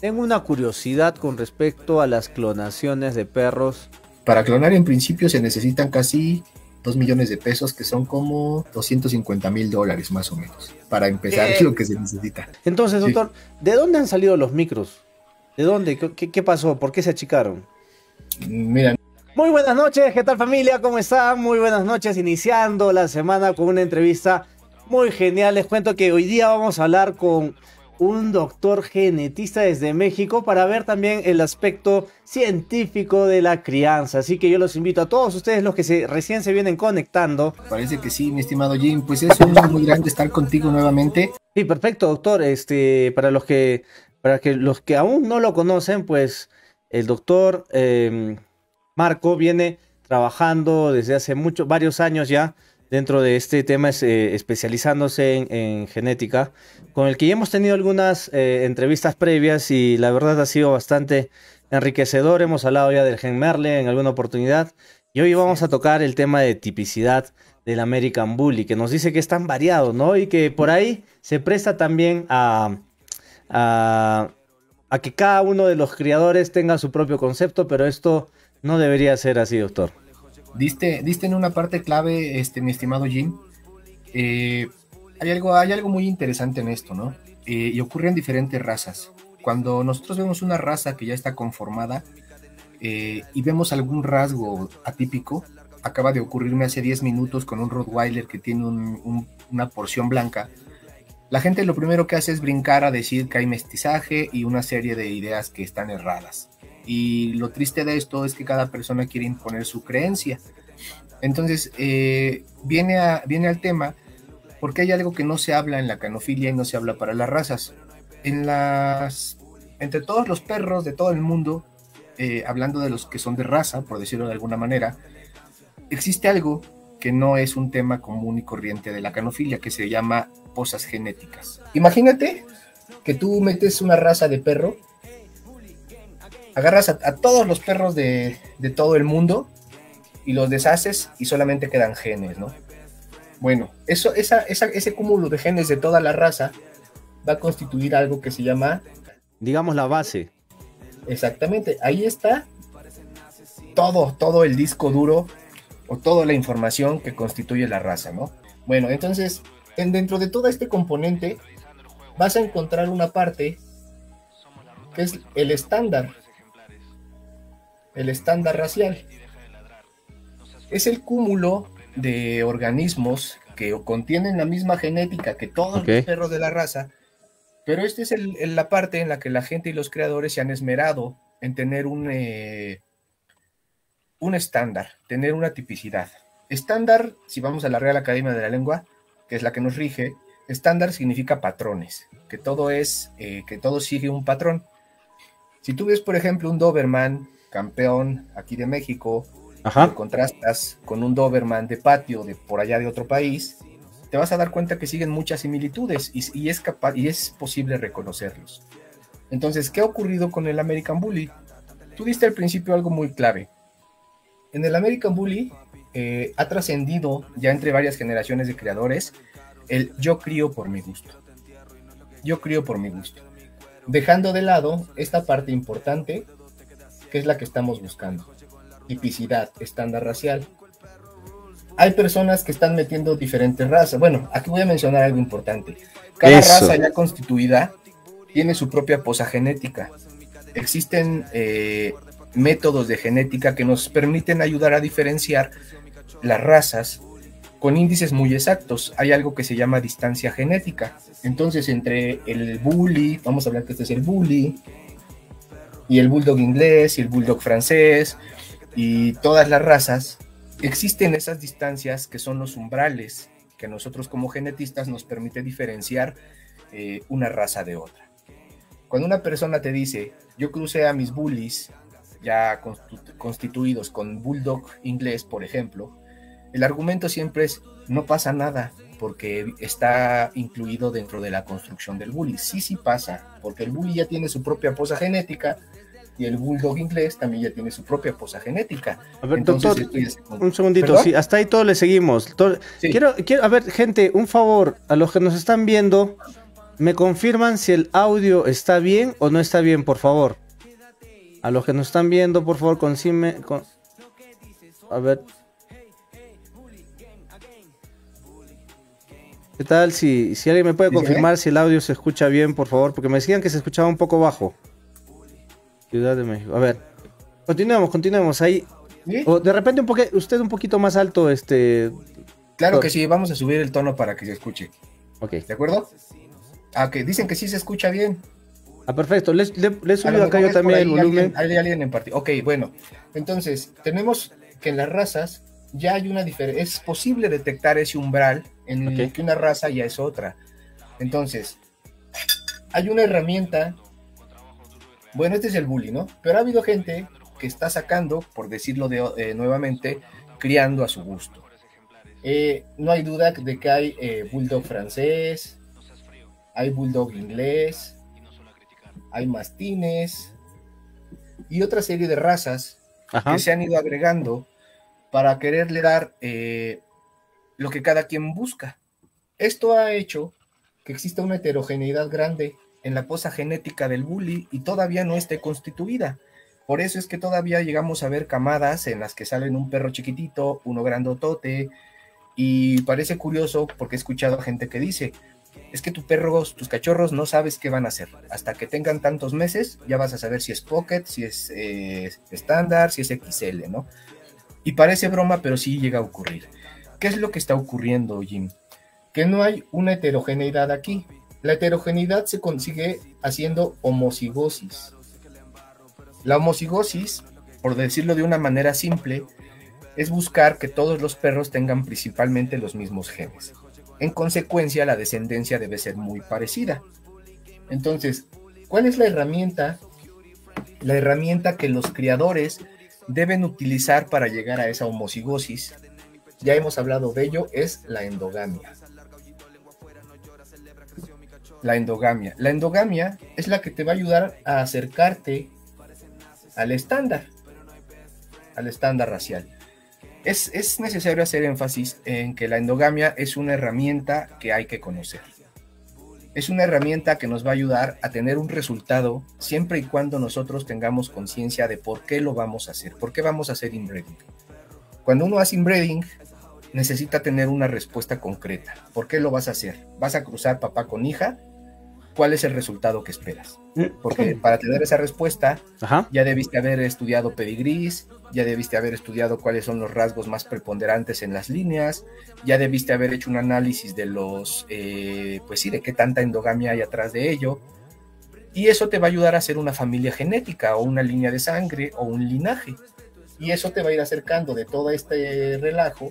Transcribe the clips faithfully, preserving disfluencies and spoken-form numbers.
tengo una curiosidad con respecto a las clonaciones de perros. Para clonar en principio se necesitan casi dos millones de pesos, que son como doscientos cincuenta mil dólares más o menos, para empezar ¿Qué? lo que se necesita. Entonces, Sí. doctor, ¿de dónde han salido los micros? ¿De dónde? ¿Qué, qué- qué pasó? ¿Por qué se achicaron? Mira, Muy buenas noches, ¿qué tal familia? ¿Cómo están? Muy buenas noches, iniciando la semana con una entrevista muy genial. Les cuento que hoy día vamos a hablar con un doctor genetista desde México para ver también el aspecto científico de la crianza. Así que yo los invito a todos ustedes, los que se, recién se vienen conectando. parece que sí, mi estimado Jim, pues es un gusto muy grande estar contigo nuevamente. Sí, perfecto, doctor. Este, para los que, para que los que aún no lo conocen, pues el doctor eh, Marco viene trabajando desde hace muchos, varios años ya dentro de este tema, es, eh, especializándose en, en genética, con el que ya hemos tenido algunas eh, entrevistas previas y la verdad ha sido bastante enriquecedor. Hemos hablado ya del gen Merle en alguna oportunidad y hoy vamos a tocar el tema de tipicidad del American Bully, que nos dice que es tan variado, ¿no? Y que por ahí se presta también a, a, a que cada uno de los criadores tenga su propio concepto, pero esto no debería ser así, doctor. Diste, diste en una parte clave, este, mi estimado Jim. Eh, hay algo, hay algo muy interesante en esto, ¿no? Eh, y ocurre en diferentes razas. Cuando nosotros vemos una raza que ya está conformada eh, y vemos algún rasgo atípico, acaba de ocurrirme hace diez minutos con un Rottweiler que tiene un, un, una porción blanca. La gente lo primero que hace es brincar a decir que hay mestizaje y una serie de ideas que están erradas. Y lo triste de esto es que cada persona quiere imponer su creencia. Entonces, eh, viene, a, viene al tema porque hay algo que no se habla en la canofilia y no se habla para las razas. En las, entre todos los perros de todo el mundo, eh, hablando de los que son de raza, por decirlo de alguna manera, existe algo que no es un tema común y corriente de la canofilia, que se llama posas genéticas. Imagínate que tú metes una raza de perro, agarras a, a todos los perros de, de todo el mundo y los deshaces y solamente quedan genes, ¿no? Bueno, eso, esa, esa, ese cúmulo de genes de toda la raza va a constituir algo que se llama... Digamos la base. Exactamente, ahí está todo, todo el disco duro o toda la información que constituye la raza, ¿no? Bueno, entonces, en, dentro de todo este componente vas a encontrar una parte que es el estándar. El estándar racial es el cúmulo de organismos que contienen la misma genética que todos Okay. los perros de la raza, pero esta es el, el, la parte en la que la gente y los creadores se han esmerado en tener un, eh, un estándar, tener una tipicidad. Estándar, si vamos a la Real Academia de la Lengua, que es la que nos rige, estándar significa patrones, que todo es, eh, que todo sigue un patrón. Si tú ves, por ejemplo, un Doberman campeón aquí de México, Ajá. lo contrastas con un Doberman de patio de por allá de otro país, te vas a dar cuenta que siguen muchas similitudes y, y, es capaz, y es posible reconocerlos. Entonces, ¿qué ha ocurrido con el American Bully? Tú diste al principio algo muy clave. En el American Bully eh, ha trascendido ya entre varias generaciones de creadores el yo crío por mi gusto. Yo crío por mi gusto. Dejando de lado esta parte importante, que es la que estamos buscando. Tipicidad, estándar racial. Hay personas que están metiendo diferentes razas. Bueno, aquí voy a mencionar algo importante. Cada Eso. raza ya constituida tiene su propia posa genética. Existen eh, métodos de genética que nos permiten ayudar a diferenciar las razas con índices muy exactos. Hay algo que se llama distancia genética. Entonces, entre el bully, vamos a hablar que este es el bully, y el bulldog inglés, y el bulldog francés, y todas las razas, existen esas distancias que son los umbrales que nosotros como genetistas nos permite diferenciar eh, una raza de otra. Cuando una persona te dice, yo crucé a mis bullies ya constituidos con bulldog inglés, por ejemplo, el argumento siempre es, no pasa nada, porque está incluido dentro de la construcción del bully. Sí, sí pasa, porque el bully ya tiene su propia posa genética, y el bulldog inglés también ya tiene su propia posa genética. A ver, Entonces, doctor, esto ya se... un segundito, ¿Perdón? sí, hasta ahí todo le seguimos. Todo- Sí. Quiero, quiero, a ver, gente, un favor, a los que nos están viendo, ¿Me confirman si el audio está bien o no está bien, por favor? A los que nos están viendo, por favor, consime... Con... A ver. ¿Qué tal? Si, si alguien me puede confirmar si el audio se escucha bien, por favor, porque me decían que se escuchaba un poco bajo. Ciudad de México. A ver. Continuemos, continuemos. Ahí. ¿Sí? O de repente un poquito, usted un poquito más alto, este... Claro que sí, vamos a subir el tono para que se escuche. Ok. ¿De acuerdo? Ah, que dicen que sí se escucha bien. Ah, perfecto. Le, le, le he subido acá yo también el volumen. Alguien, hay alguien en partido. Ok, bueno. Entonces, tenemos que en las razas ya hay una diferencia. Es posible detectar ese umbral en okay. el que una raza ya es otra. Entonces, hay una herramienta. Bueno, este es el bully, ¿no? Pero ha habido gente que está sacando, por decirlo de, eh, nuevamente, criando a su gusto. Eh, no hay duda de que hay eh, bulldog francés, hay bulldog inglés, hay mastines y otra serie de razas Ajá. que se han ido agregando para quererle dar eh, lo que cada quien busca. Esto ha hecho que exista una heterogeneidad grande en la poza genética del bully y todavía no esté constituida. Por eso es que todavía llegamos a ver camadas en las que salen un perro chiquitito, uno grandotote, y parece curioso porque he escuchado a gente que dice, es que tus perros, tus cachorros no sabes qué van a hacer. Hasta que tengan tantos meses ya vas a saber si es pocket, si es eh, estándar, si es equis ele, ¿no? Y parece broma, pero sí llega a ocurrir. ¿Qué es lo que está ocurriendo, Jim? Que no hay una heterogeneidad aquí. La heterogeneidad se consigue haciendo homocigosis. La homocigosis, por decirlo de una manera simple, es buscar que todos los perros tengan principalmente los mismos genes. En consecuencia, la descendencia debe ser muy parecida. Entonces, ¿cuál es la herramienta? La herramienta que los criadores deben utilizar para llegar a esa homocigosis, ya hemos hablado de ello, es la endogamia. La endogamia. La endogamia es la que te va a ayudar a acercarte al estándar, al estándar racial. Es, es necesario hacer énfasis en que la endogamia es una herramienta que hay que conocer. Es una herramienta que nos va a ayudar a tener un resultado siempre y cuando nosotros tengamos conciencia de por qué lo vamos a hacer, por qué vamos a hacer inbreeding. Cuando uno hace inbreeding, necesita tener una respuesta concreta. ¿Por qué lo vas a hacer? ¿Vas a cruzar papá con hija? ¿Cuál es el resultado que esperas? Porque para tener esa respuesta, Ajá. ya debiste haber estudiado pedigrís, ya debiste haber estudiado cuáles son los rasgos más preponderantes en las líneas, ya debiste haber hecho un análisis de los, eh, pues sí, de qué tanta endogamia hay atrás de ello, y eso te va a ayudar a hacer una familia genética, o una línea de sangre, o un linaje, y eso te va a ir acercando de todo este relajo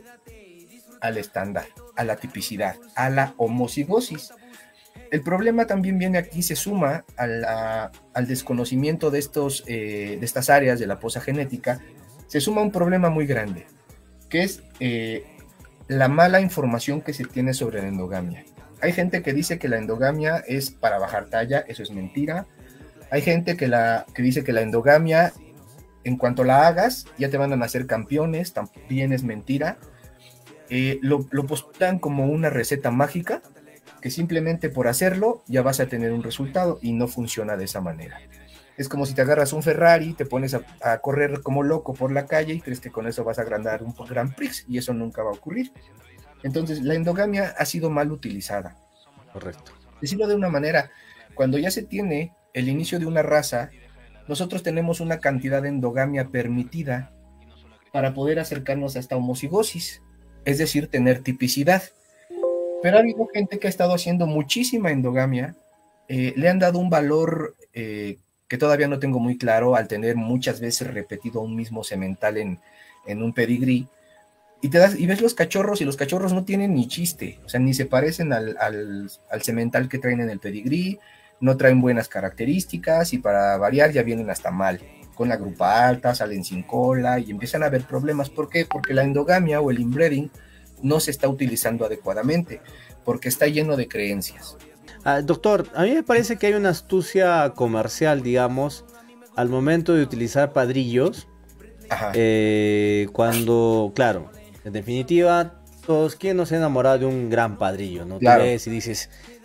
al estándar, a la tipicidad, a la homocigosis. El problema también viene aquí, se suma a la, al desconocimiento de, estos, eh, de estas áreas de la poza genética, se suma un problema muy grande, que es eh, la mala información que se tiene sobre la endogamia. Hay gente que dice que la endogamia es para bajar talla, eso es mentira. Hay gente que, la, que dice que la endogamia, en cuanto la hagas, ya te van a nacer campeones, también es mentira. Eh, lo, lo postulan como una receta mágica, que simplemente por hacerlo ya vas a tener un resultado, y no funciona de esa manera. Es como si te agarras un Ferrari, te pones a, a correr como loco por la calle y crees que con eso vas a ganar un Grand Prix, y eso nunca va a ocurrir. Entonces la endogamia ha sido mal utilizada. Correcto. Decirlo de una manera, cuando ya se tiene el inicio de una raza, nosotros tenemos una cantidad de endogamia permitida para poder acercarnos a esta homocigosis, es decir, tener tipicidad. Pero ha habido gente que ha estado haciendo muchísima endogamia, eh, le han dado un valor eh, que todavía no tengo muy claro, al tener muchas veces repetido un mismo semental en, en un pedigrí, y, te das, y ves los cachorros, y los cachorros no tienen ni chiste, o sea, ni se parecen al, al, al semental que traen en el pedigrí, no traen buenas características, y para variar ya vienen hasta mal, con la grupa alta, salen sin cola, y empiezan a haber problemas. ¿Por qué? Porque la endogamia o el inbreeding no se está utilizando adecuadamente, porque está lleno de creencias. Ah, doctor, a mí me parece que hay una astucia comercial, digamos, al momento de utilizar padrillos. Ajá. Eh, cuando, claro, en definitiva, todos, ¿quién no se ha enamorado de un gran padrillo? ¿No? Claro. Tú ves y dices,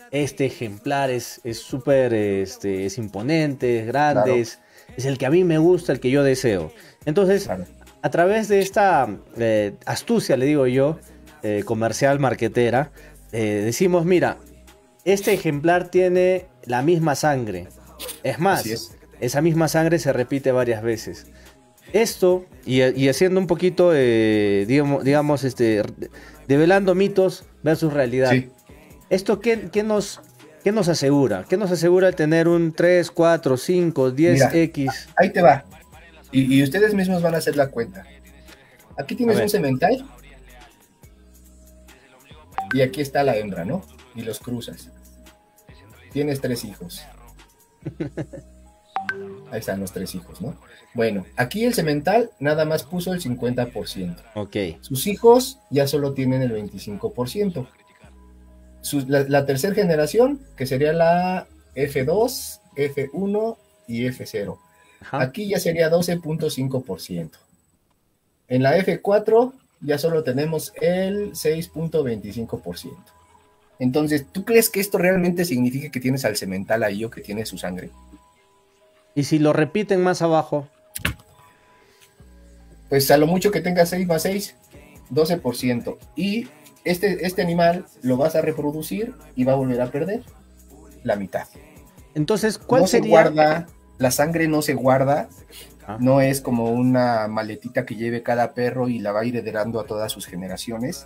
este ejemplar es es súper, este, es imponente, es grande, Claro, es, es el que a mí me gusta, el que yo deseo. Entonces, claro. a través de esta eh, astucia, le digo yo, eh, comercial, marquetera, eh, decimos, mira, este ejemplar tiene la misma sangre. Es Así más, es. esa misma sangre se repite varias veces. Esto, y, y haciendo un poquito, eh, digamos, digamos, este, develando mitos versus realidad. Sí. ¿Esto qué, qué nos, qué nos asegura? ¿Qué nos asegura el tener un tres, cuatro, cinco, diez Mira, x? ahí te va. Y, y ustedes mismos van a hacer la cuenta. Aquí A tienes un ver, semental y aquí está la hembra, ¿no? Y los cruzas. Tienes tres hijos. Ahí están los tres hijos, ¿no? Bueno, aquí el semental nada más puso el cincuenta por ciento. ok. Sus hijos ya solo tienen el veinticinco por ciento. Su- la, la tercera generación, que sería la F dos, F uno y F cero. Ajá. Aquí ya sería doce punto cinco por ciento. En la F cuatro ya solo tenemos el seis punto veinticinco por ciento. Entonces, ¿tú crees que esto realmente significa que tienes al semental ahí o que tiene su sangre? Y si lo repiten más abajo, Pues a lo mucho que tenga seis más seis, doce por ciento. Y este, este animal lo vas a reproducir y va a volver a perder la mitad. entonces, ¿cuál No se sería? guarda, la sangre no se guarda, Ah, no es como una maletita que lleve cada perro y la va a ir heredando a todas sus generaciones.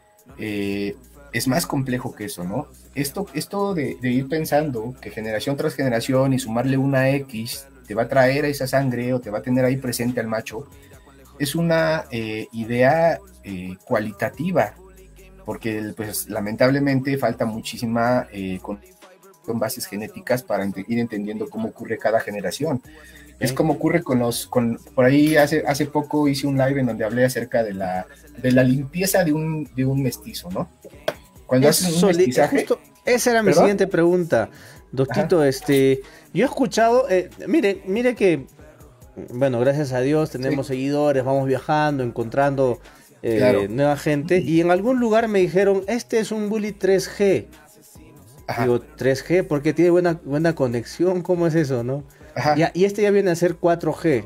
Eh, es más complejo que eso, ¿no? Esto, esto de, de ir pensando que generación tras generación y sumarle una X te va a traer a esa sangre o te va a tener ahí presente al macho, es una eh, idea eh, cualitativa, porque pues lamentablemente falta muchísima eh, con, con bases genéticas para ent ir entendiendo cómo ocurre cada generación. Es ok. como ocurre con los, con, por ahí hace, hace poco hice un live en donde hablé acerca de la, de la limpieza de un, de un mestizo, ¿no? Cuando haces un Eso, li- eh, mestizaje, justo, esa era mi ¿perdón? siguiente pregunta, Ajá, doctito, este, yo he escuchado, eh, mire, mire que, bueno, gracias a Dios sí, tenemos seguidores, vamos viajando, encontrando eh, claro, nueva gente, y en algún lugar me dijeron, este es un Bully tres G. ajá, Digo, tres G, porque tiene buena, buena conexión, ¿cómo es eso, no? ajá, Ya, y este ya viene a ser cuatro G.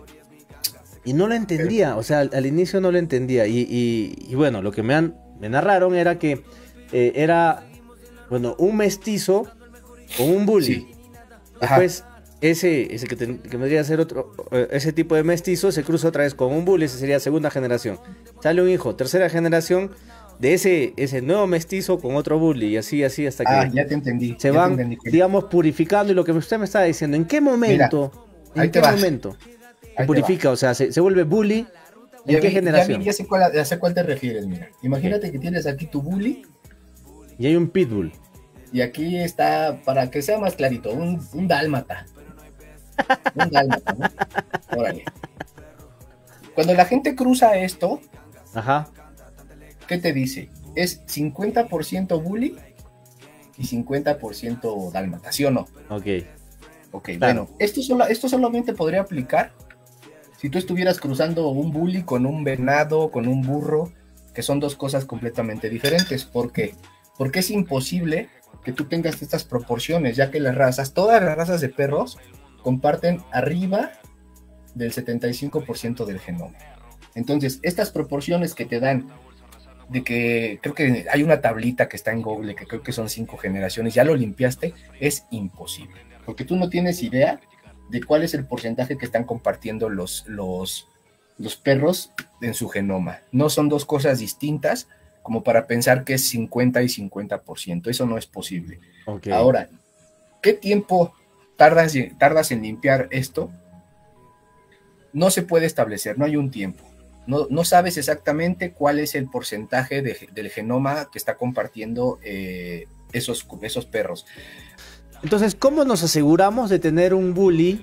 Y no lo pero, entendía, o sea, al, al inicio no lo entendía. Y, y- y bueno, lo que me, han, me narraron era que eh, era, bueno, un mestizo con un bully. sí, ajá, Después, ese, ese que, ten- que vendría a ser otro, eh, ese tipo de mestizo se cruza otra vez con un bully, ese sería segunda generación. Sale un hijo, tercera generación de ese, ese nuevo mestizo con otro bully, y así, así, hasta ah, que ya te entendí, se ya te van, entendí. digamos, purificando. Y lo que usted me estaba diciendo, ¿en qué Mira, momento? ¿En ahí te qué va, momento se ahí te va. purifica? O sea, se, se vuelve bully. ¿En Ya qué vi, ya vi, generación? ya sé cuál, ya sé cuál te refieres, mira. Ok. Imagínate que tienes aquí tu bully Y hay un pitbull. y aquí está, para que sea más clarito, un, un dálmata. Un dálmata, ¿no? Órale. Cuando la gente cruza esto, Ajá. ¿qué te dice? Es cincuenta por ciento bully y cincuenta por ciento dálmata, ¿sí o no? Ok. Ok, Claro. bueno, esto, solo, esto solamente podría aplicar si tú estuvieras cruzando un bully con un venado, con un burro, que son dos cosas completamente diferentes. ¿Por qué? Porque es imposible que tú tengas estas proporciones, ya que las razas, todas las razas de perros, comparten arriba del setenta y cinco por ciento del genoma. Entonces, estas proporciones que te dan de que creo que hay una tablita que está en Google, que creo que son cinco generaciones, ya lo limpiaste, es imposible, porque tú no tienes idea de cuál es el porcentaje que están compartiendo los, los, los perros en su genoma. No son dos cosas distintas como para pensar que es cincuenta y cincuenta por ciento, eso no es posible. Ok. Ahora, ¿qué tiempo tardas, tardas en limpiar esto? No se puede establecer, no hay un tiempo. No, no sabes exactamente cuál es el porcentaje de, del genoma que está compartiendo eh, esos, esos perros. Entonces, ¿cómo nos aseguramos de tener un bully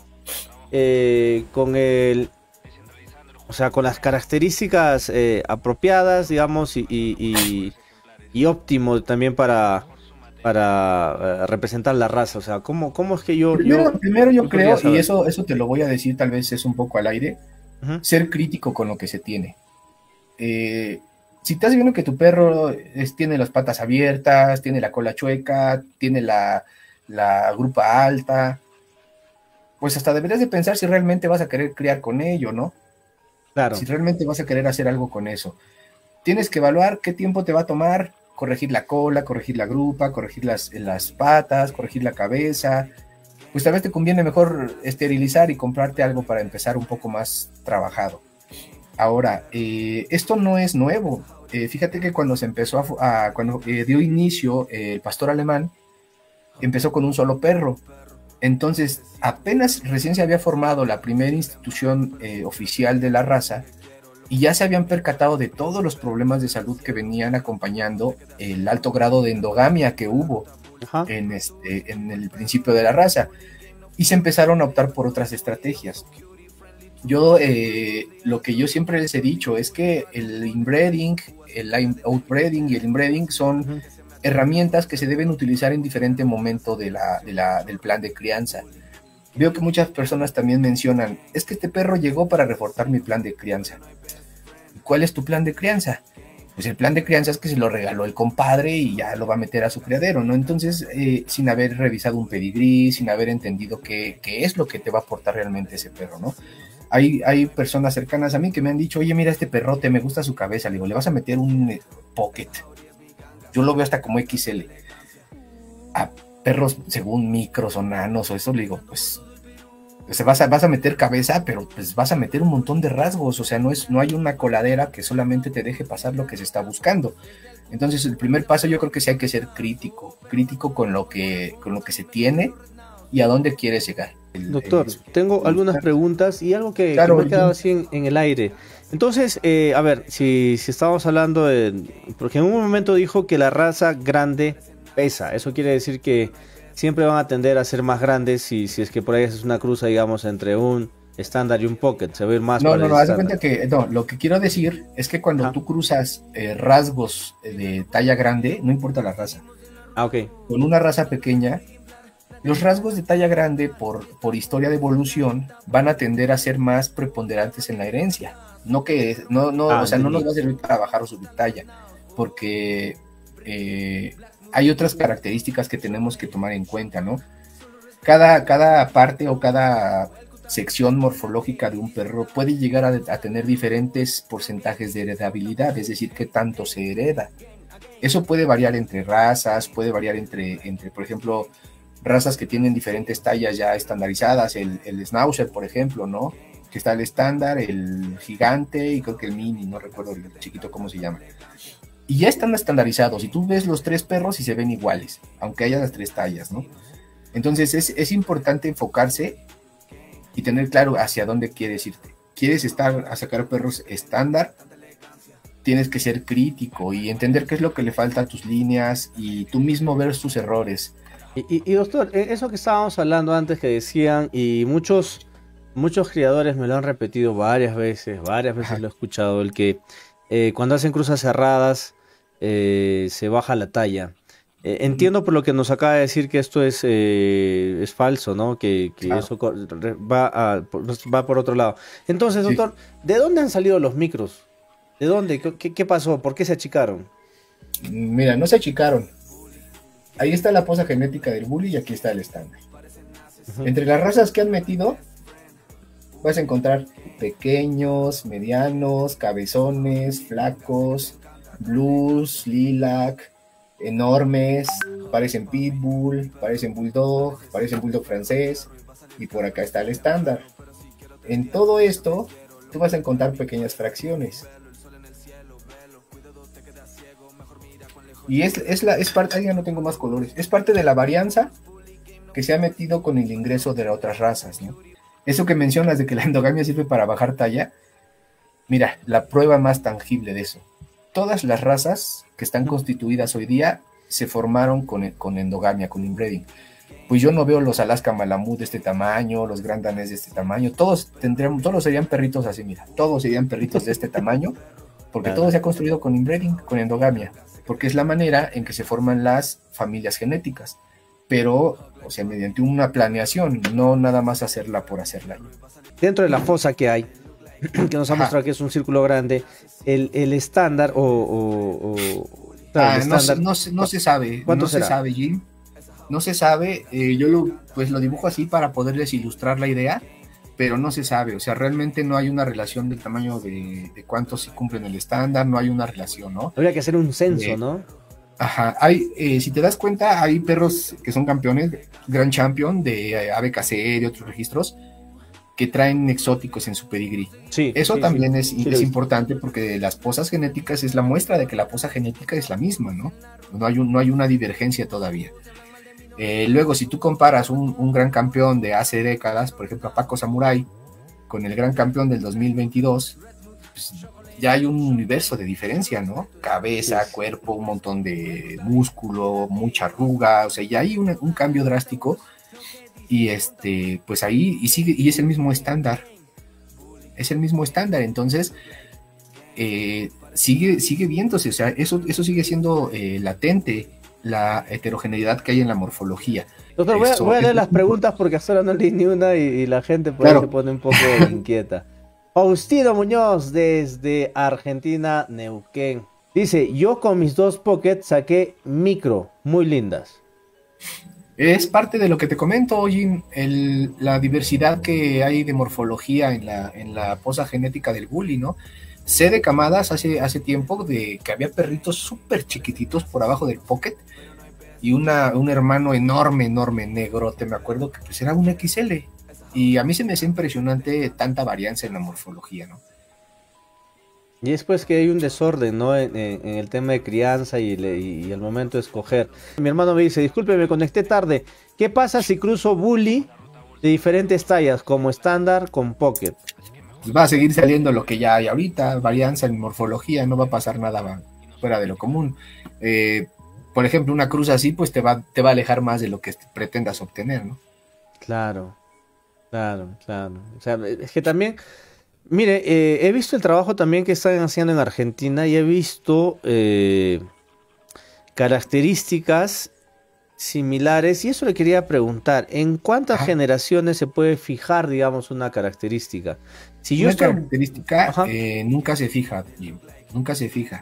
eh, con el, o sea, con las características eh, apropiadas, digamos, y, y, y- y óptimo también para, para eh, representar la raza? O sea, ¿cómo, cómo es que yo, yo, Primero, primero yo yo podría creo, y saber? eso, eso te lo voy a decir, tal vez es un poco al aire, Ujú. ser crítico con lo que se tiene. Eh, Si estás viendo que tu perro es, tiene las patas abiertas, tiene la cola chueca, tiene la, la grupa alta, pues hasta deberías de pensar si realmente vas a querer criar con ello, ¿no? Claro. Si realmente vas a querer hacer algo con eso. Tienes que evaluar qué tiempo te va a tomar corregir la cola, corregir la grupa, corregir las, las patas, corregir la cabeza. Pues tal vez te conviene mejor esterilizar y comprarte algo para empezar un poco más trabajado. Ahora, eh, esto no es nuevo. Eh, fíjate que cuando se empezó a, a cuando eh, dio inicio eh, el pastor alemán, empezó con un solo perro. Entonces, apenas recién se había formado la primera institución eh, oficial de la raza y ya se habían percatado de todos los problemas de salud que venían acompañando el alto grado de endogamia que hubo en, este, en el principio de la raza. Y se empezaron a optar por otras estrategias. Yo, eh, lo que yo siempre les he dicho es que el inbreeding, el outbreeding y el inbreeding son uh-huh. herramientas que se deben utilizar en diferente momento de la, de la, del plan de crianza. Veo que muchas personas también mencionan, es que este perro llegó para reforzar mi plan de crianza. ¿Cuál es tu plan de crianza? Pues el plan de crianza es que se lo regaló el compadre y ya lo va a meter a su criadero, ¿no? Entonces, eh, sin haber revisado un pedigrí, sin haber entendido qué, qué es lo que te va a aportar realmente ese perro, ¿no? Hay, hay personas cercanas a mí que me han dicho, oye, mira este perrote, me gusta su cabeza. Le digo, le vas a meter un eh, pocket. Yo lo veo hasta como equis ele. A perros según micros o nanos o eso, le digo, pues, pues vas, a, vas a meter cabeza, pero pues vas a meter un montón de rasgos. O sea, no, es, no hay una coladera que solamente te deje pasar lo que se está buscando. Entonces, el primer paso yo creo que sí hay que ser crítico. Crítico con lo que, con lo que se tiene y a dónde quieres llegar. El, Doctor, el, tengo el, algunas preguntas y algo que, claro, que me ha quedado así en, en el aire. Entonces, eh, a ver, si, si estamos hablando de... Porque en un momento dijo que la raza grande pesa. Eso quiere decir que siempre van a tender a ser más grandes si, si es que por ahí es una cruza, digamos, entre un estándar y un pocket. Se va a ir más No, para no, el no, haz de estándar. cuenta que... No, lo que quiero decir es que cuando Ajá. tú cruzas eh, rasgos de talla grande, no importa la raza. Ah, ok. Con una raza pequeña... Los rasgos de talla grande, por, por historia de evolución, van a tender a ser más preponderantes en la herencia. No que, no, no, Ah, o sea, no entendí. nos va a servir para bajar o subir talla, porque eh, hay otras características que tenemos que tomar en cuenta, ¿no? Cada, cada parte o cada sección morfológica de un perro puede llegar a, a tener diferentes porcentajes de heredabilidad, es decir, qué tanto se hereda. Eso puede variar entre razas, puede variar entre, entre por ejemplo, razas que tienen diferentes tallas ya estandarizadas, el, el Schnauzer, por ejemplo, ¿no? Que está el estándar, el gigante y creo que el mini, no recuerdo el chiquito cómo se llama. Y ya están estandarizados, y tú ves los tres perros y se ven iguales, aunque haya las tres tallas, ¿no? Entonces es, es importante enfocarse y tener claro hacia dónde quieres irte. ¿Quieres estar a sacar perros estándar? Tienes que ser crítico y entender qué es lo que le falta a tus líneas y tú mismo ver tus errores. Y, y, y doctor, eso que estábamos hablando antes que decían, y muchos, muchos criadores me lo han repetido varias veces, varias veces Ajá. lo he escuchado, el que eh, cuando hacen cruzas cerradas eh, se baja la talla. Eh, entiendo por lo que nos acaba de decir que esto es, eh, es falso, ¿no? Que, que claro. eso va, a, va por otro lado. Entonces, doctor, sí. ¿de dónde han salido los micros? ¿De dónde? ¿Qué, qué pasó? ¿Por qué se achicaron? Mira, no se achicaron. Ahí está la posa genética del bully y aquí está el estándar. Uh-huh. Entre las razas que han metido, vas a encontrar pequeños, medianos, cabezones, flacos, blues, lilac, enormes, parecen pitbull, parecen bulldog, parecen bulldog francés, y por acá está el estándar. En todo esto, tú vas a encontrar pequeñas fracciones. Y es, es, la, es parte, ya no tengo más colores, es parte de la varianza que se ha metido con el ingreso de otras razas, ¿no? Eso que mencionas de que la endogamia sirve para bajar talla, mira, la prueba más tangible de eso. Todas las razas que están constituidas hoy día se formaron con, con endogamia, con inbreeding. Pues yo no veo los Alaska Malamut de este tamaño, los Grand Danés de este tamaño, todos tendrían, todos serían perritos así, mira, todos serían perritos de este tamaño, porque claro. todo se ha construido con inbreeding, con endogamia. Porque es la manera en que se forman las familias genéticas, pero, o sea, mediante una planeación, no nada más hacerla por hacerla. Dentro de la fosa que hay, que nos ha Ajá. mostrado que es un círculo grande, el, el estándar o, o- o- claro, el Ah, no, se- estándar, no, se- no ¿cu- se sabe, ¿cuánto no se será? sabe, Jim. No se sabe. Eh, yo lo, pues lo dibujo así para poderles ilustrar la idea, pero no se sabe. O sea, realmente no hay una relación del tamaño de, de cuántos sí cumplen el estándar, no hay una relación, ¿no? Habría que hacer un censo, Eh, ¿no? ajá, hay, eh, si te das cuenta, hay perros que son campeones, Grand Champion de eh, A B K C y otros registros, que traen exóticos en su pedigrí. Sí, Eso sí, sí, también es, sí lo he es visto. importante porque las posas genéticas es la muestra de que la posa genética es la misma, ¿no? No hay, un, no hay una divergencia todavía. Eh, luego, si tú comparas un, un, gran campeón de hace décadas, por ejemplo, a Paco Samurai, con el gran campeón del dos mil veintidós, pues ya hay un universo de diferencia, ¿no? Cabeza, Sí. cuerpo, un montón de músculo, mucha arruga, o sea, ya hay un, un cambio drástico y este, pues ahí, y sigue, y es el mismo estándar, es el mismo estándar, entonces eh, sigue, sigue viéndose, o sea, eso, eso sigue siendo eh, latente, la heterogeneidad que hay en la morfología. Doctor, voy a, Eso voy a es leer las preguntas porque hasta ahora no leí ni una y, y la gente por ahí se claro. pone un poco inquieta. Faustino Muñoz desde Argentina, Neuquén. Dice, yo con mis dos Pocket saqué micro, muy lindas. Es parte de lo que te comento, Jim, el, la diversidad que hay de morfología en la, en la posa genética del bully, ¿no? Sé de camadas hace, hace tiempo de que había perritos súper chiquititos por abajo del pocket y una, un hermano enorme, enorme, negrote, me acuerdo que pues era un equis ele. Y a mí se me hace impresionante tanta varianza en la morfología, ¿no? Y es pues que hay un desorden, ¿no? En, en- en el tema de crianza y, le- y el momento de escoger. Mi hermano me dice, disculpe, me conecté tarde. ¿Qué pasa si cruzo bully de diferentes tallas, como estándar con pocket? Pues va a seguir saliendo lo que ya hay ahorita, varianza en morfología, no va a pasar nada fuera de lo común. Eh, por ejemplo, una cruz así, pues te va, te va a alejar más de lo que pretendas obtener, ¿no? Claro, claro, claro. O sea, es que también, mire, eh, he visto el trabajo también que están haciendo en Argentina y he visto eh, características similares y eso le quería preguntar, ¿en cuántas Ajá. generaciones se puede fijar, digamos, una característica? Si yo Una estoy... característica Ajá. eh, nunca se fija, Jim, nunca se fija.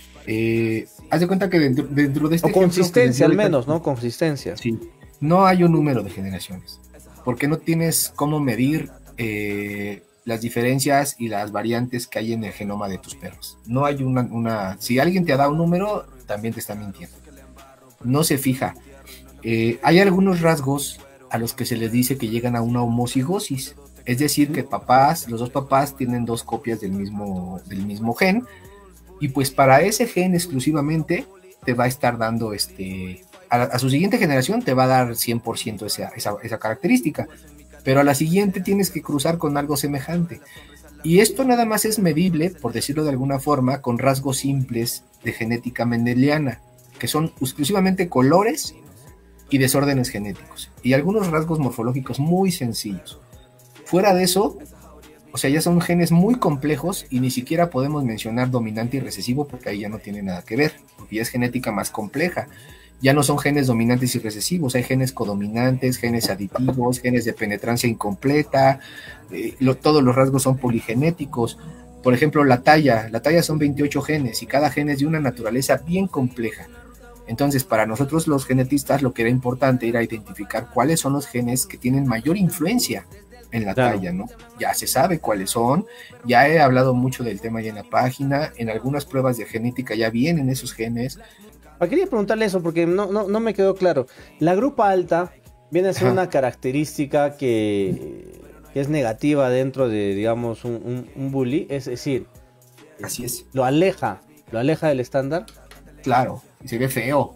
Eh, haz de cuenta que dentro, dentro de este O ejemplo que les di consistencia al ahorita, menos, ¿no? Consistencia. sí, no hay un número de generaciones, porque no tienes cómo medir eh, las diferencias y las variantes que hay en el genoma de tus perros. No hay una, una, si alguien te ha dado un número, también te está mintiendo. No se fija. Eh, hay algunos rasgos a los que se les dice que llegan a una homocigosis, es decir, que papás, los dos papás tienen dos copias del mismo, del mismo gen, y pues para ese gen exclusivamente te va a estar dando este, a, a su siguiente generación te va a dar cien por ciento esa, esa, esa característica, pero a la siguiente tienes que cruzar con algo semejante. Y esto nada más es medible, por decirlo de alguna forma, con rasgos simples de genética mendeliana, que son exclusivamente colores y desórdenes genéticos, y algunos rasgos morfológicos muy sencillos. Fuera de eso, o sea, ya son genes muy complejos y ni siquiera podemos mencionar dominante y recesivo porque ahí ya no tiene nada que ver, porque ya es genética más compleja. Ya no son genes dominantes y recesivos, hay genes codominantes, genes aditivos, genes de penetrancia incompleta, eh, lo, todos los rasgos son poligenéticos. Por ejemplo, la talla, la talla son veintiocho genes y cada gen es de una naturaleza bien compleja. Entonces, para nosotros los genetistas lo que era importante era identificar cuáles son los genes que tienen mayor influencia en la Claro. talla, ¿no? Ya se sabe cuáles son, ya he hablado mucho del tema ya en la página, en algunas pruebas de genética ya vienen esos genes. Ah, quería preguntarle eso porque no, no, no me quedó claro. La grupa alta viene a ser Ajá. una característica que, que es negativa dentro de, digamos, un, un, un bully, es decir, Así es, lo aleja, lo aleja del estándar. claro, y se ve feo.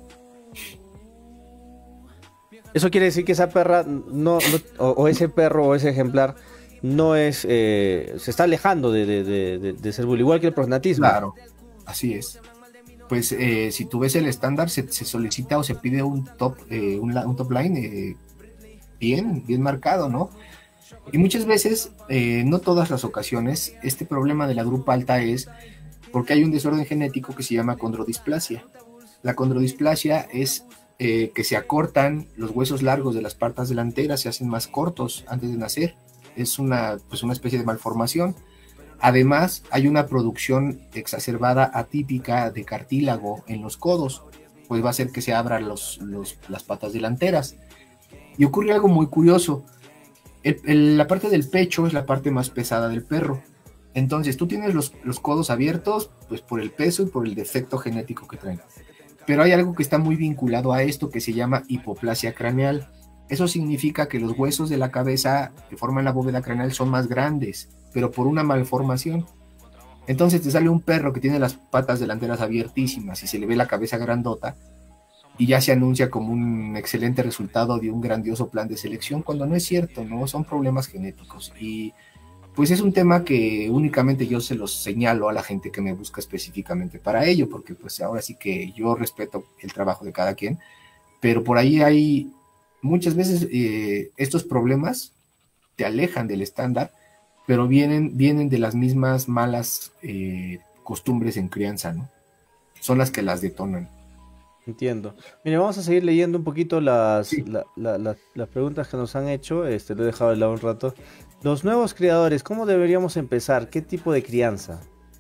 Eso quiere decir que esa perra no, no- o, o ese perro o ese ejemplar no es, eh, se está alejando de, de, de, de- de ser bully, igual que el prosnatismo. Claro, así es. Pues eh, si tú ves el estándar, se, se solicita o se pide un top, eh, un, un, top line eh, bien, bien marcado, ¿no? Y muchas veces, eh, no todas las ocasiones, este problema de la grupa alta es porque hay un desorden genético que se llama condrodisplasia. La condrodisplasia es eh, que se acortan los huesos largos de las patas delanteras, se hacen más cortos antes de nacer. Es una, pues una especie de malformación. Además, hay una producción exacerbada atípica de cartílago en los codos, pues va a hacer que se abran los, los, las patas delanteras. Y ocurre algo muy curioso. El, el, la parte del pecho es la parte más pesada del perro. Entonces tú tienes los, los codos abiertos pues por el peso y por el defecto genético que traen. Pero hay algo que está muy vinculado a esto que se llama hipoplasia craneal. Eso significa que los huesos de la cabeza que forman la bóveda craneal son más grandes, pero por una malformación. Entonces te sale un perro que tiene las patas delanteras abiertísimas y se le ve la cabeza grandota y ya se anuncia como un excelente resultado de un grandioso plan de selección, cuando no es cierto, ¿no? Son problemas genéticos. Y pues es un tema que únicamente yo se los señalo a la gente que me busca específicamente para ello, porque pues ahora sí que yo respeto el trabajo de cada quien, pero por ahí hay muchas veces eh, estos problemas te alejan del estándar, pero vienen, vienen de las mismas malas eh, costumbres en crianza, ¿no? Son las que las detonan. Entiendo. Mire, vamos a seguir leyendo un poquito las, Sí. la- la- la- las preguntas que nos han hecho. Este, lo he dejado de lado un rato. Los nuevos criadores, ¿cómo deberíamos empezar? ¿Qué tipo de crianza?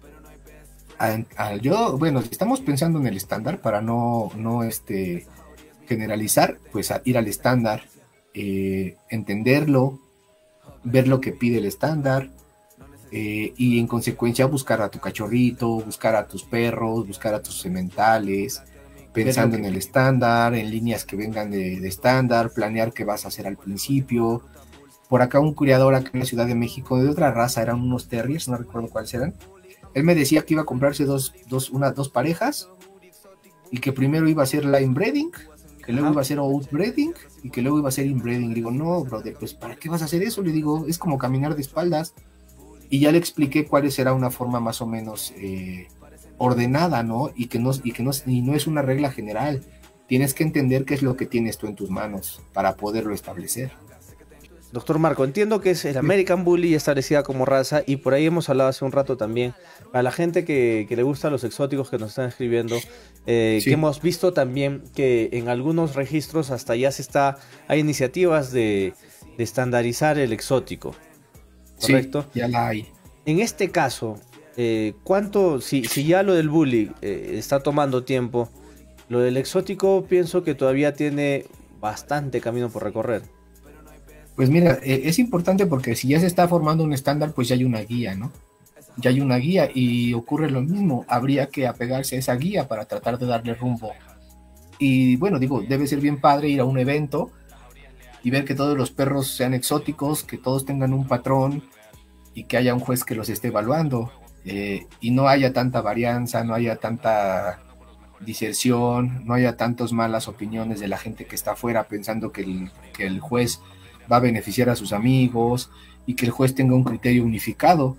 A- a- yo, bueno, si estamos pensando en el estándar para no, no este, generalizar, pues a ir al estándar, eh, entenderlo, ver lo que pide el estándar, eh, y en consecuencia buscar a tu cachorrito, buscar a tus perros, buscar a tus sementales, Ver lo pensando en que... el estándar, en líneas que vengan de, de estándar, planear qué vas a hacer al principio. Por acá un criador acá en la Ciudad de México de otra raza, eran unos terriers, no recuerdo cuáles eran. Él me decía que iba a comprarse dos, dos, una, dos parejas y que primero iba a hacer line breeding, que luego Ajá. iba a hacer outbreeding y que luego iba a hacer inbreeding. Le digo, no, brother, pues ¿para qué vas a hacer eso? Le digo, es como caminar de espaldas. Y ya le expliqué cuál será una forma más o menos eh, ordenada, ¿no? Y que no, y que no, y no es una regla general. Tienes que entender qué es lo que tienes tú en tus manos para poderlo establecer. Doctor Marco, entiendo que es el American Bully establecida como raza y por ahí hemos hablado hace un rato también. Para la gente que, que le gusta los exóticos que nos están escribiendo, eh, Sí. que hemos visto también que en algunos registros hasta ya se está, hay iniciativas de, de estandarizar el exótico, ¿correcto? Sí, ya la hay. En este caso, eh, ¿cuánto, si, si ya lo del bully eh, está tomando tiempo, lo del exótico pienso que todavía tiene bastante camino por recorrer? Pues mira, eh, es importante porque si ya se está formando un estándar, pues ya hay una guía, ¿no? Ya hay una guía y ocurre lo mismo. Habría que apegarse a esa guía para tratar de darle rumbo. Y bueno, digo, debe ser bien padre ir a un evento y ver que todos los perros sean exóticos, que todos tengan un patrón y que haya un juez que los esté evaluando, eh, y no haya tanta varianza, no haya tanta diserción, no haya tantas malas opiniones de la gente que está afuera pensando que el, que el juez va a beneficiar a sus amigos y que el juez tenga un criterio unificado.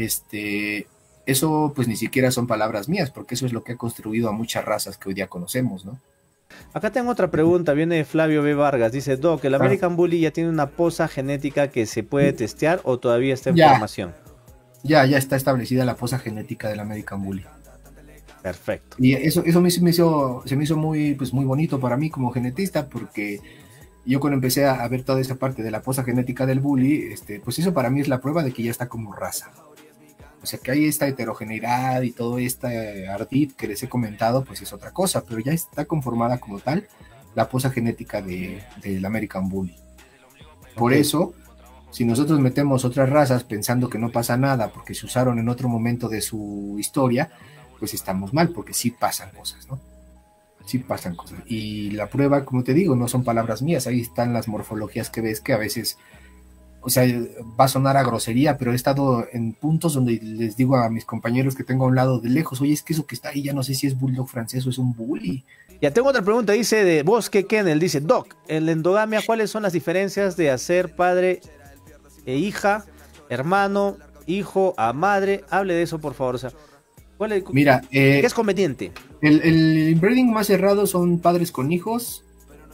Este, eso pues ni siquiera son palabras mías, porque eso es lo que ha construido a muchas razas que hoy día conocemos, ¿no? Acá tengo otra pregunta, viene de Flavio B. Vargas, dice, Doc, ¿el Ah, American Bully ya tiene una posa genética que se puede testear o todavía está en ya, formación? ya, ya está establecida la posa genética del American Bully. Perfecto. Y eso, eso me, me hizo, se me hizo muy, pues, muy bonito para mí como genetista, porque yo cuando empecé a, a ver toda esa parte de la posa genética del bully, este, pues eso para mí es la prueba de que ya está como raza. O sea, que hay esta heterogeneidad y todo este ardid que les he comentado, pues es otra cosa, pero ya está conformada como tal la posa genética de, del American Bully. Por Ok. eso, si nosotros metemos otras razas pensando que no pasa nada porque se usaron en otro momento de su historia, pues estamos mal, porque sí pasan cosas, ¿no? Sí pasan cosas. Y la prueba, como te digo, no son palabras mías, ahí están las morfologías que ves que a veces, o sea, va a sonar a grosería, pero he estado en puntos donde les digo a mis compañeros que tengo a un lado de lejos, oye, es que eso que está ahí ya no sé si es bulldog francés o es un bully. Ya tengo otra pregunta, dice de Bosque Kennel, dice, Doc, en la endogamia, ¿cuáles son las diferencias de hacer padre e hija, hermano, hijo a madre? Hable de eso, por favor. O sea, ¿cuál es, Mira, ¿qué eh, es conveniente? el, el inbreeding más cerrado son padres con hijos,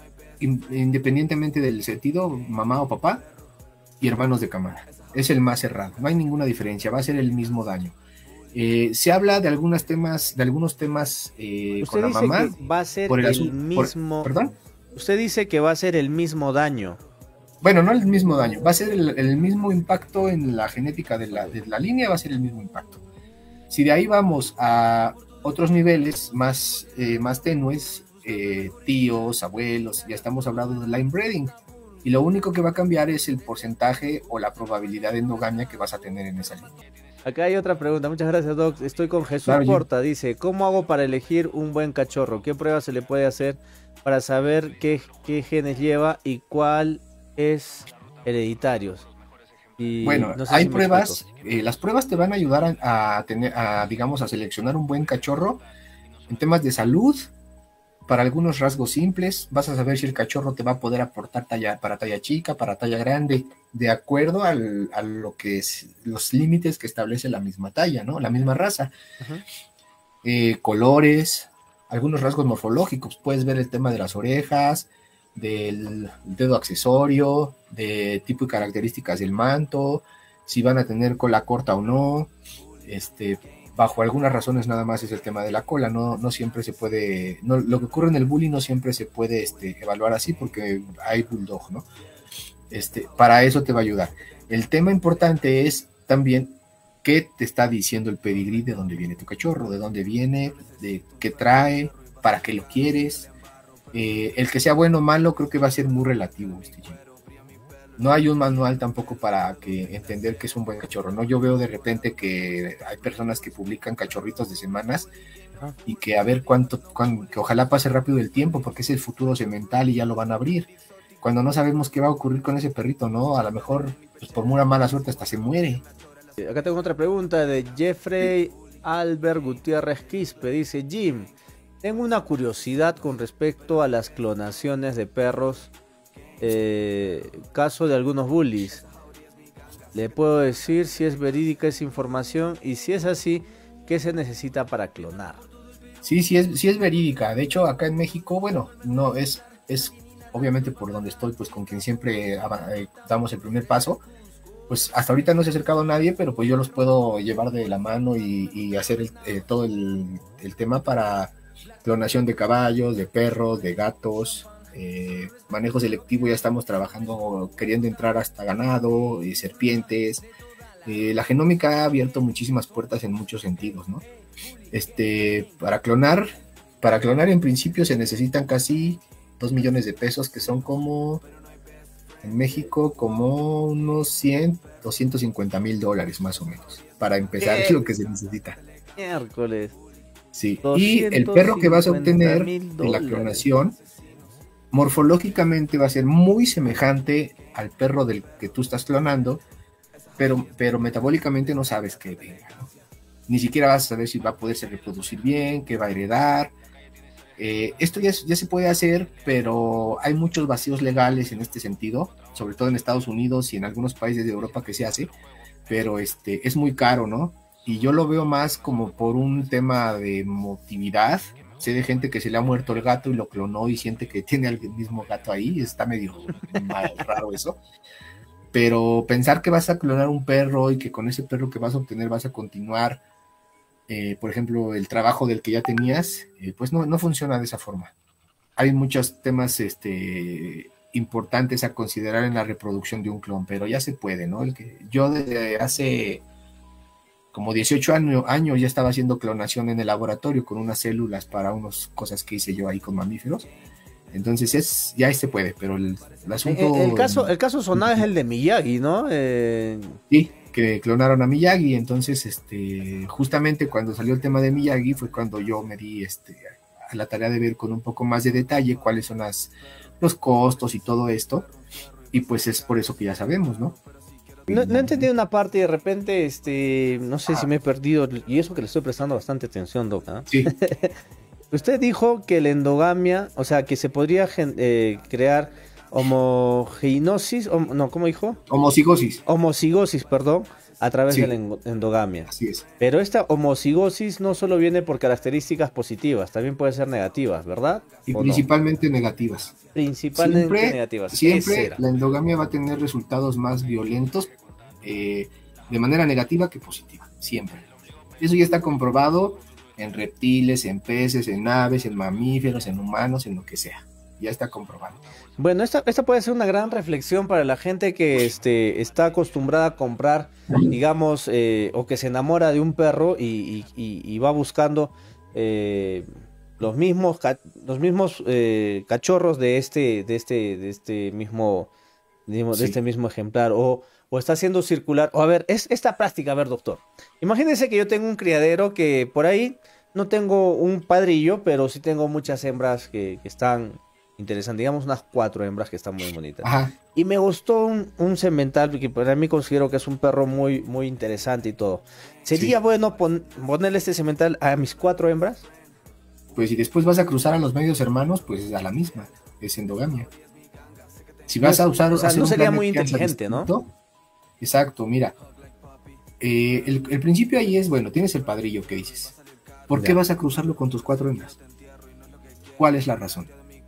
in, independientemente del sentido, mamá o papá, y hermanos de cámara. Es el más cerrado, no hay ninguna diferencia, va a ser el mismo daño. Eh, se habla de algunos temas, de algunos temas eh, con Usted la dice mamá, que va a ser por el el asunto, por, mismo, perdón. usted dice que va a ser el mismo daño. bueno, no el mismo daño, va a ser el, el mismo impacto en la genética de la, de la línea, va a ser el mismo impacto. Si de ahí vamos a otros niveles más, eh, más tenues, eh, tíos, abuelos, ya estamos hablando de line breeding, y lo único que va a cambiar es el porcentaje o la probabilidad de endogamia que vas a tener en esa línea. Acá hay otra pregunta, muchas gracias Doc, estoy con Jesús Claro, Jim. Porta, dice, ¿cómo hago para elegir un buen cachorro? ¿Qué pruebas se le puede hacer para saber qué, qué genes lleva y cuál es hereditarios? Y Bueno, no sé hay si me pruebas, explico. eh, las pruebas te van a ayudar a, a tener, a, digamos, a seleccionar un buen cachorro en temas de salud. Para algunos rasgos simples, vas a saber si el cachorro te va a poder aportar talla, para talla chica, para talla grande, de acuerdo al, a lo que es, los límites que establece la misma talla, ¿no? La misma raza. Ajá. Eh, colores, algunos rasgos morfológicos, puedes ver el tema de las orejas, del dedo accesorio, de tipo y características del manto, si van a tener cola corta o no, este... bajo algunas razones nada más es el tema de la cola, no, no siempre se puede, no, lo que ocurre en el bully no siempre se puede este, evaluar así porque hay bulldog, ¿no? Este, para eso te va a ayudar. El tema importante es también qué te está diciendo el pedigrí, de dónde viene tu cachorro, de dónde viene, de qué trae, para qué lo quieres. Eh, el que sea bueno o malo creo que va a ser muy relativo, este Jim. No hay un manual tampoco para que entender que es un buen cachorro, ¿no? Yo veo de repente que hay personas que publican cachorritos de semanas y que a ver cuánto, cuánto, que ojalá pase rápido el tiempo porque es el futuro semental y ya lo van a abrir. Cuando no sabemos qué va a ocurrir con ese perrito, ¿no? A lo mejor, pues por una mala suerte hasta se muere. Acá tengo otra pregunta de Jeffrey Albert Gutiérrez Quispe, dice, Jim, tengo una curiosidad con respecto a las clonaciones de perros. Eh, caso de algunos bullies, le puedo decir si es verídica esa información y si es así, ¿qué se necesita para clonar? Sí, sí es, sí es verídica. De hecho, acá en México, bueno, no es, es obviamente por donde estoy, pues con quien siempre eh, damos el primer paso. Pues hasta ahorita no se ha acercado a nadie, pero pues yo los puedo llevar de la mano y, y hacer el, eh, todo el, el tema para clonación de caballos, de perros, de gatos. Eh, manejo selectivo, ya estamos trabajando, queriendo entrar hasta ganado, eh, serpientes. Eh, la genómica ha abierto muchísimas puertas en muchos sentidos, ¿no? Este, para clonar, para clonar en principio se necesitan casi dos millones de pesos, que son como, en México, como unos cien, doscientos cincuenta mil dólares más o menos, para empezar. ¿Qué? Es lo que se necesita. Miércoles. Sí, y el perro que vas a obtener de la clonación morfológicamente va a ser muy semejante al perro del que tú estás clonando, pero, pero metabólicamente no sabes qué venga, ¿no? Ni siquiera vas a saber si va a poderse reproducir bien, qué va a heredar. Eh, esto ya, ya se puede hacer, pero hay muchos vacíos legales en este sentido, sobre todo en Estados Unidos y en algunos países de Europa que se hace, pero este, es muy caro, ¿no? Y yo lo veo más como por un tema de emotividad. Sé de gente que se le ha muerto el gato y lo clonó y siente que tiene el mismo gato ahí. Está medio mal, raro eso. Pero pensar que vas a clonar un perro y que con ese perro que vas a obtener vas a continuar, eh, por ejemplo, el trabajo del que ya tenías, eh, pues no, no funciona de esa forma. Hay muchos temas este, importantes a considerar en la reproducción de un clon, pero ya se puede, ¿no? El que yo desde hace como dieciocho años, años ya estaba haciendo clonación en el laboratorio con unas células para unas cosas que hice yo ahí con mamíferos. Entonces es, ya se puede, pero el, el asunto... El, el caso, el caso sonado es el de Miyagi, ¿no? Eh... Sí, que clonaron a Miyagi. Entonces, este, justamente cuando salió el tema de Miyagi fue cuando yo me di este, a la tarea de ver con un poco más de detalle cuáles son las, los costos y todo esto. Y pues es por eso que ya sabemos, ¿no? No, no he entendido una parte y de repente, este, no sé ah. si me he perdido, y eso que le estoy prestando bastante atención, Doc, ¿eh? Sí. Usted dijo que la endogamia, o sea, que se podría eh, crear homogenosis, hom no, ¿cómo dijo? Homocigosis. Homocigosis, perdón, a través sí. de la endogamia. Así es. Pero esta homocigosis no solo viene por características positivas, también puede ser negativas, ¿verdad? Y principalmente no? negativas. Principalmente siempre, negativas. Siempre la endogamia va a tener resultados más violentos eh, de manera negativa que positiva, siempre. Eso ya está comprobado en reptiles, en peces, en aves, en mamíferos, en humanos, en lo que sea. ya está comprobado. Bueno, esta, esta puede ser una gran reflexión para la gente que este, está acostumbrada a comprar, digamos, eh, o que se enamora de un perro y, y- y- y va buscando eh, los mismos, ca- los mismos eh, cachorros de este, de este, de este mismo, digamos, de este Sí, mismo ejemplar, o, o está haciendo circular, o a ver, es esta práctica, a ver, doctor. Imagínense que yo tengo un criadero que por ahí no tengo un padrillo, pero sí tengo muchas hembras que, que están interesantes, digamos unas cuatro hembras que están muy bonitas. ajá, Y me gustó un, un semental que para mí considero que es un perro muy, muy interesante y todo. ¿Sería sí. bueno pon- ponerle este semental a mis cuatro hembras? Pues si después vas a cruzar a los medios hermanos, pues a la misma, es endogamia. Si No vas es, a usar, o sea, hacer no un sería plan de muy crianza inteligente, ¿no? distinto, exacto, mira, eh, el, el principio ahí es, bueno, tienes el padrillo que dices. ¿Por qué Ya. vas a cruzarlo con tus cuatro hembras? ¿Cuál es la razón?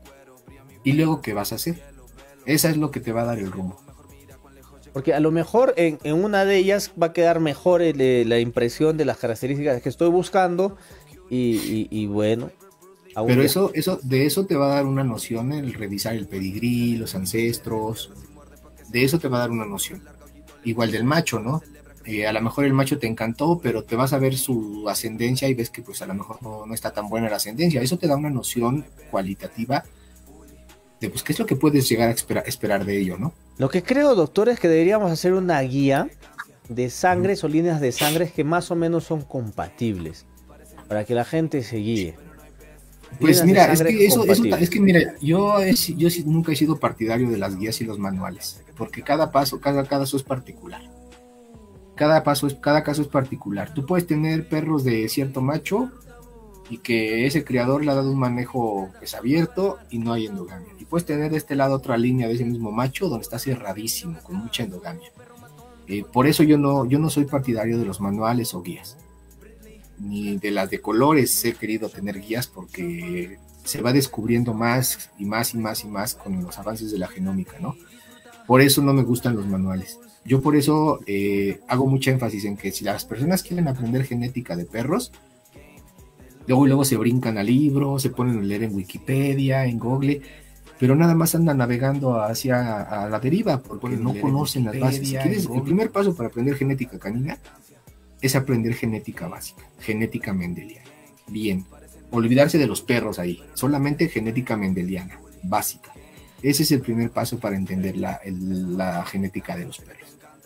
Y luego, ¿qué vas a hacer? Esa es lo que te va a dar el rumbo. Porque a lo mejor en, en una de ellas va a quedar mejor el, eh, la impresión de las características que estoy buscando y, y- y bueno, aún Pero ya. eso, eso, de eso te va a dar una noción el revisar el pedigrí, los ancestros, de eso te va a dar una noción. Igual del macho, ¿no? Eh, a lo mejor el macho te encantó, pero te vas a ver su ascendencia y ves que pues a lo mejor no, no está tan buena la ascendencia. Eso te da una noción cualitativa de pues qué es lo que puedes llegar a espera- esperar de ello, ¿no? Lo que creo, doctor, es que deberíamos hacer una guía de sangres o líneas de sangres que más o menos son compatibles para que la gente se guíe. Pues Líneas de mira, es sangre que eso, eso ta- es compatibles. que mira, yo, es, yo sí nunca he sido partidario de las guías y los manuales, porque cada paso, cada caso es particular. Cada paso es, cada caso es particular. Tú puedes tener perros de cierto macho y que ese criador le ha dado un manejo pues, abierto y no hay endogamia. Y puedes tener de este lado otra línea de ese mismo macho donde está cerradísimo, con mucha endogamia. Eh, por eso yo no, yo no soy partidario de los manuales o guías, ni de las de colores he querido tener guías porque se va descubriendo más y más y más y más con los avances de la genómica, ¿no? Por eso no me gustan los manuales. Yo por eso eh, hago mucho énfasis en que si las personas quieren aprender genética de perros, luego y luego se brincan al libro, se ponen a leer en Wikipedia, en Google, pero nada más andan navegando hacia a la deriva porque no conocen las bases. Si quieres, el primer paso para aprender genética canina es aprender genética básica, genética mendeliana. Bien, olvidarse de los perros ahí, solamente genética mendeliana, básica. Ese es el primer paso para entender la, el, la genética de los perros.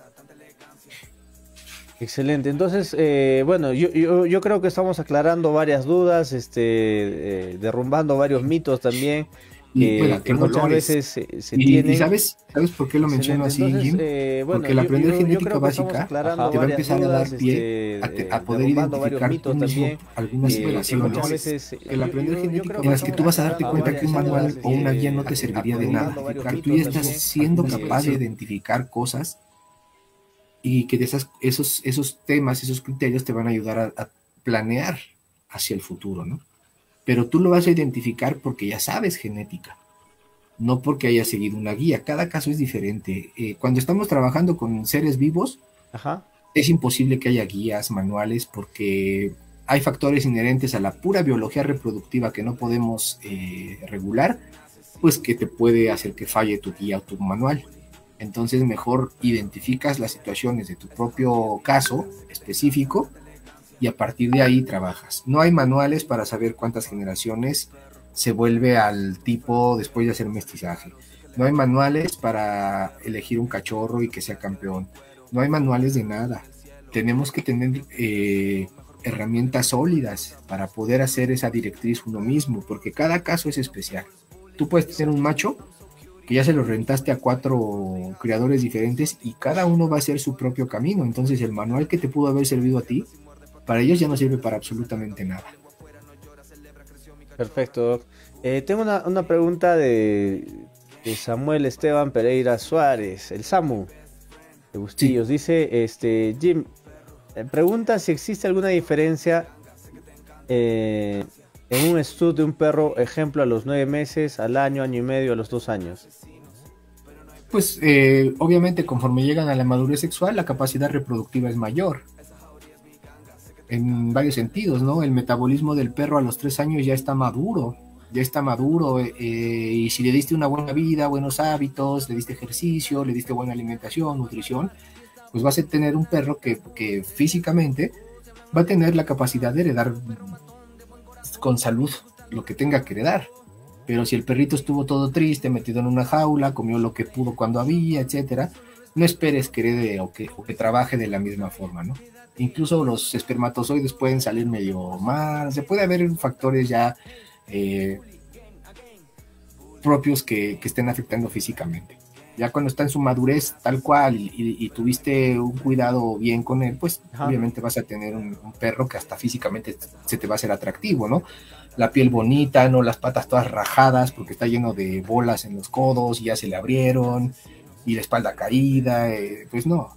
Excelente. Entonces, eh, bueno, yo, yo, yo creo que estamos aclarando varias dudas, este, eh, derrumbando varios mitos también Y que, bueno, que qué muchas dolores. veces se, se Y, y tienen. ¿sabes, ¿sabes por qué lo menciono Excelente. así, Entonces, Jim? eh, bueno, Porque el yo, aprender yo, yo genética creo que estamos básica aclarando te va a varias empezar a dar dudas, pie a, te- este, a eh, poder derrumbando varios identificar tú mitos mismo también, algunas que, que muchas situaciones. veces eh, El yo, aprender yo, yo genética creo que en las que estamos tú vas a darte aclarando cuenta que varias un dudas, manual o una guía no este, te serviría de derrumbando nada. varios Que tú mitos ya estás también. siendo que- capaz de identificar cosas y que de esas, esos, esos temas, esos criterios te van a ayudar a, a planear hacia el futuro, ¿no? Pero tú lo vas a identificar porque ya sabes genética, no porque hayas seguido una guía. Cada caso es diferente. Eh, cuando estamos trabajando con seres vivos, Ajá. es imposible que haya guías, manuales, porque hay factores inherentes a la pura biología reproductiva que no podemos eh, regular, pues que te puede hacer que falle tu guía o tu manual. Entonces mejor identificas las situaciones de tu propio caso específico y a partir de ahí trabajas. No hay manuales para saber cuántas generaciones se vuelve al tipo después de hacer mestizaje. No hay manuales para elegir un cachorro y que sea campeón. No hay manuales de nada. Tenemos que tener eh, herramientas sólidas para poder hacer esa directriz uno mismo, porque cada caso es especial. Tú puedes tener un macho que ya se lo rentaste a cuatro criadores diferentes y cada uno va a hacer su propio camino. Entonces el manual que te pudo haber servido a ti, para ellos ya no sirve para absolutamente nada. Perfecto, Doc. Eh, tengo una, una pregunta de, de Samuel Esteban Pereira Suárez, el Samu de Sí, Bustillos. Dice, este, Jim, eh, pregunta si existe alguna diferencia eh, en un stud de un perro, ejemplo, a los nueve meses, al año, año y medio, a los dos años. pues eh, obviamente conforme llegan a la madurez sexual, la capacidad reproductiva es mayor. En varios sentidos, ¿no? El metabolismo del perro a los tres años ya está maduro, ya está maduro, eh, y si le diste una buena vida, buenos hábitos, le diste ejercicio, le diste buena alimentación, nutrición, pues vas a tener un perro que, que físicamente va a tener la capacidad de heredar con salud lo que tenga que heredar. Pero si el perrito estuvo todo triste, metido en una jaula, comió lo que pudo cuando había, etcétera, no esperes que herede o que, o que trabaje de la misma forma, ¿no? Incluso los espermatozoides pueden salir medio mal, se puede haber factores ya eh, propios que, que estén afectando físicamente. Ya cuando está en su madurez tal cual y, y, y tuviste un cuidado bien con él, pues Ajá. obviamente vas a tener un, un perro que hasta físicamente se te va a hacer atractivo, ¿no? La piel bonita, ¿no? Las patas todas rajadas porque está lleno de bolas en los codos y ya se le abrieron, y la espalda caída, eh, pues no.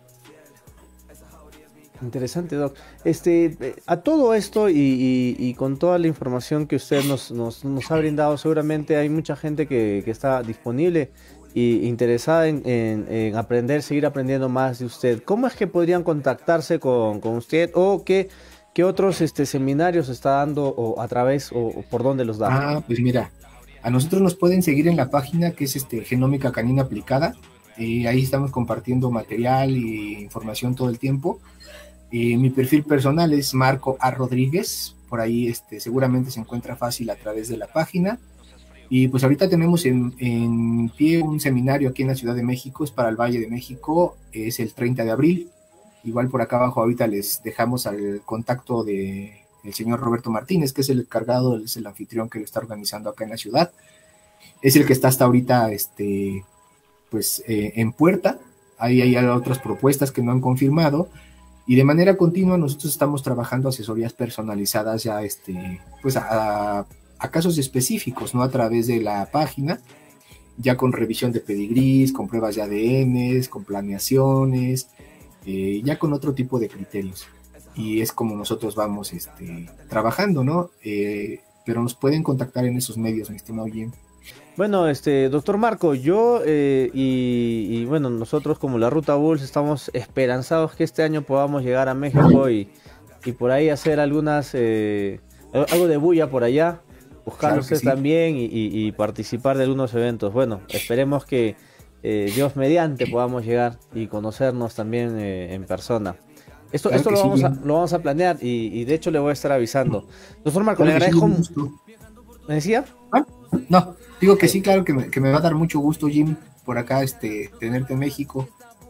Interesante, Doc. Este, a todo esto y, y, y con toda la información que usted nos, nos, nos ha brindado, seguramente hay mucha gente que, que está disponible y interesada en, en, en aprender, seguir aprendiendo más de usted. ¿Cómo es que podrían contactarse con, con usted o qué, qué otros este, seminarios está dando o a través o, o por dónde los da? Ah, pues mira, a nosotros nos pueden seguir en la página que es este, Genómica Canina Aplicada. Eh, ahí estamos compartiendo material e información todo el tiempo. Eh, mi perfil personal es Marco A. Rodríguez, por ahí este, seguramente se encuentra fácil a través de la página. Y pues ahorita tenemos en, en pie un seminario aquí en la Ciudad de México, es para el Valle de México, es el treinta de abril. Igual por acá abajo ahorita les dejamos al contacto de el señor Roberto Martínez, que es el encargado, es el anfitrión que lo está organizando acá en la ciudad. Es el que está hasta ahorita este, pues, eh, en puerta. Ahí hay otras propuestas que no han confirmado. Y de manera continua nosotros estamos trabajando asesorías personalizadas ya este, pues a, a casos específicos, ¿no? A través de la página, ya con revisión de pedigrís, con pruebas de A D N, con planeaciones, eh, ya con otro tipo de criterios. Y es como nosotros vamos este, trabajando, ¿no? Eh, pero nos pueden contactar en esos medios, mi estimado Jim. Bueno, este, doctor Marco, yo eh, y, y bueno, nosotros como la Ruta Bulls estamos esperanzados que este año podamos llegar a México y, y por ahí hacer algunas, eh, algo de bulla por allá, buscar claro usted sí. también y, y, y participar de algunos eventos. Bueno, esperemos que eh, Dios mediante podamos llegar y conocernos también eh, en persona. Esto, claro esto lo, sí, vamos a, lo vamos a planear y, y de hecho le voy a estar avisando. Doctor Marco, claro le agradezco. Sí, ¿me decía? ¿Ah? No, digo que sí, claro que me, que me va a dar mucho gusto, Jim, por acá este, tenerte en México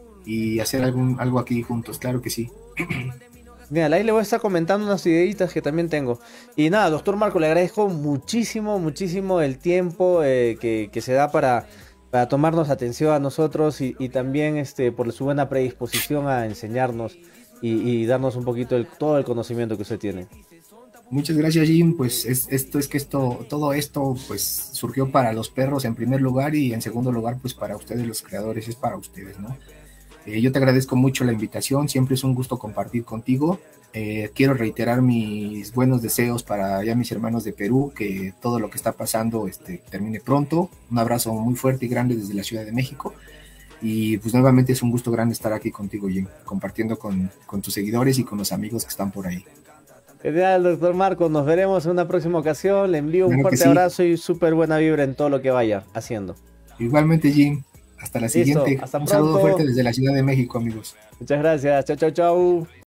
y hacer algún, algo aquí juntos, claro que sí. Mira, ahí le voy a estar comentando unas ideitas que también tengo. Y nada, doctor Marco, le agradezco muchísimo, muchísimo el tiempo eh, que, que se da para, para tomarnos atención a nosotros y, y también este, por su buena predisposición a enseñarnos y, y darnos un poquito el, todo el conocimiento que usted tiene. Muchas gracias, Jim. Pues es, esto es que esto, todo esto pues surgió para los perros en primer lugar y en segundo lugar pues para ustedes los creadores, es para ustedes, ¿no? Eh, yo te agradezco mucho la invitación, siempre es un gusto compartir contigo. Eh, quiero reiterar mis buenos deseos para ya mis hermanos de Perú, que todo lo que está pasando este, termine pronto. Un abrazo muy fuerte y grande desde la Ciudad de México. Y pues nuevamente es un gusto grande estar aquí contigo, Jim, compartiendo con, con tus seguidores y con los amigos que están por ahí. Genial, doctor Marco, nos veremos en una próxima ocasión. Le envío un claro fuerte sí. abrazo y súper buena vibra en todo lo que vaya haciendo. Igualmente, Jim. Hasta la Listo, siguiente. Hasta un pronto. Saludo fuerte desde la Ciudad de México, amigos. Muchas gracias. Chao, chao, chao.